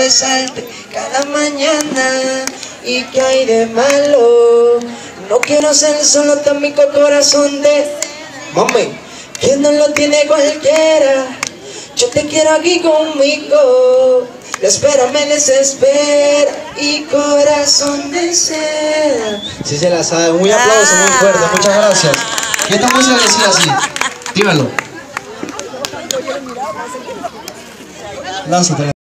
besarte cada mañana. ¿Y qué hay de malo? No quiero ser solo tu amigo corazón de... Mami, que no lo tiene cualquiera. Yo te quiero aquí conmigo. La espera me desespera y corazón de seda. Si se la sabe, muy aplauso, muy fuerte, muchas gracias. ¿Qué esta música decía así? Dímelo. Lánzate.